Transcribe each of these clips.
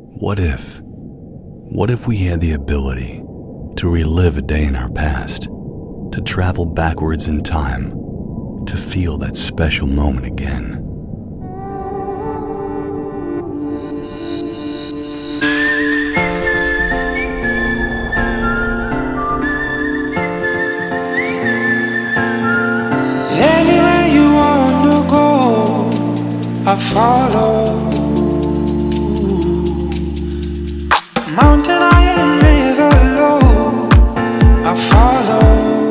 What if we had the ability to relive a day in our past, to travel backwards in time, to feel that special moment again? Anywhere you wanna go, I follow. Mountain high and river low, I follow.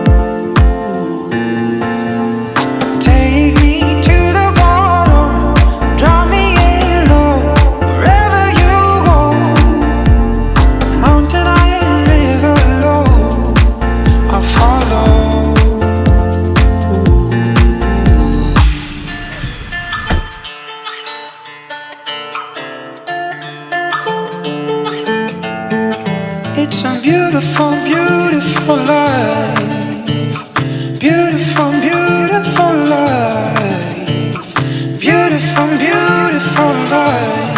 Take me to the bottom, drop me in low, wherever you go. Mountain high and river low, I follow. It's a beautiful, beautiful life. Beautiful, beautiful life. Beautiful, beautiful life.